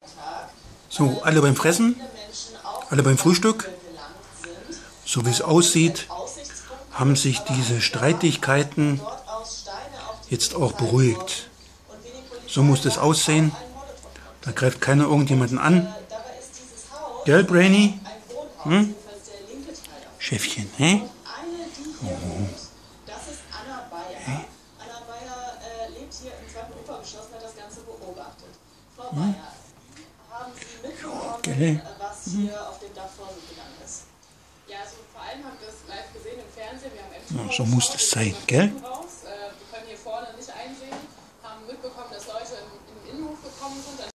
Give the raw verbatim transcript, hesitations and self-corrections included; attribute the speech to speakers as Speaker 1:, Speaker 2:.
Speaker 1: So, alle beim Fressen, alle beim Frühstück. So wie es aussieht, haben sich diese Streitigkeiten jetzt auch beruhigt. So muss das aussehen. Da greift keiner irgendjemanden an. Gell, Brainy? Hm? Chefchen, hä? Oh.
Speaker 2: Das ist Anna Bayer. Hä? Anna Bayer äh, lebt hier im zweiten Obergeschoss und hat das Ganze beobachtet. Frau
Speaker 1: Hm?
Speaker 2: Bayer, haben Sie mitbekommen,
Speaker 1: Okay.
Speaker 2: was hier hm? auf dem Dach vor sich gegangen ist? Ja, also vor allem haben wir das live gesehen im Fernsehen. Wir haben
Speaker 1: Ja, so muss das sein, gell?
Speaker 2: Raus. Wir können hier vorne nicht einsehen, haben mitbekommen, dass Leute im, im Innenhof gekommen sind.